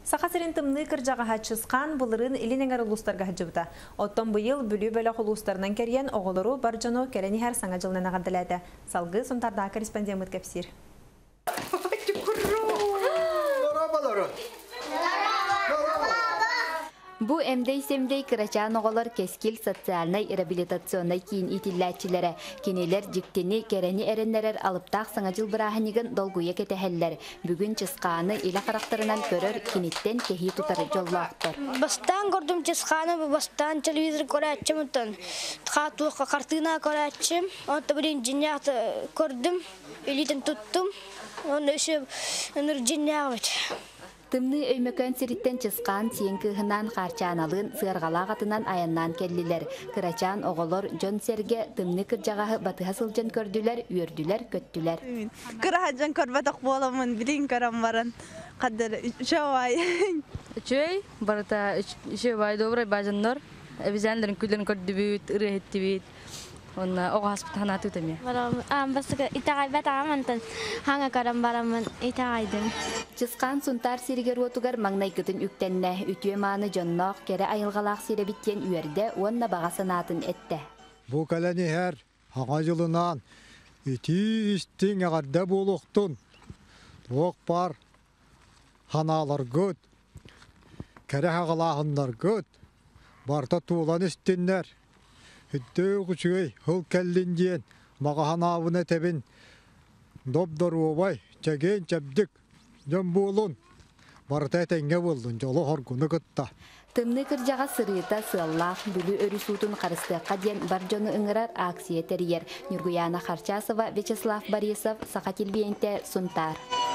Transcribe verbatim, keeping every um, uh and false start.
Сақасырын тымны кыржаға хатшысқан бұлырын илинеңер ұлыстарға хаджыбыта. Оттон бұйыл бүлі бөлі ұлыстарынан керген оғылыру баржану кәрені әр саңа жылынан ағадылады. Салғы сұнтарда корреспондент кәпсір. Бу эмдей-семдей кырачан оголор кескил социальный реабилитационный кийин итилләтчиләре, кинелер жиктени керени эреннерер алыптак саңа жыл бырахынигын долгуя кетехеллер. Бүгүн чысканы ила карактарынан көрөр киниттен кехи тутар жоллактыр. Бастан көрдүм чысканы, бастан телевизор көрәччим үтөн. Хатука картина көрәччим. Онта бирин жинят көрдүм, элитен туттум. Оны өшө өнөр жинят. Тымны өймөкөн сириттен чыскан сиен кыһынан харчаналын сыаргалаагатынан аяннан келлилер. Кырачан оголор жон серге тымны кыржагаһы батыха сылжан көрдүлер, үөрдүлер, көттүлер. Кырахаджан көрбатак боламын, билин карам баран. Кадыр үчөй. Үчөй барата үчөй добрый бажандар. Эбизендерин күлдөрүн көрдүбүт, ырыһеттибит. Онна ого хаспатана тутами. Барам ам баска итагай батамантан ханга карам барамын итагайдын. Чыскан сунтар сиригер отугар маңнай кытын үктенне үтүе мааны жоннок кере айылгалаак сиребиттен үерде онна багасанатын этте. Бу калани хер хага жылынан ити истин агарда болуктун. Ок бар ханалар гөт. Кере хагалаахындар гөт. Барта туулан истиннер. Хүттөө күчүгөй хыл кэллиндиен мағаханавына тебин добдору обай чаген чабдык жон болун барта тенге болдун жолу хоргуну кытта. Тымны кыржага сырыта сыллах бүлү өрүсутун карыстыкка ден баржону ыңырар акция терьер. Нургуяна Харчасова, Вячеслав Борисов, Сахатилбиенте, Сунтар.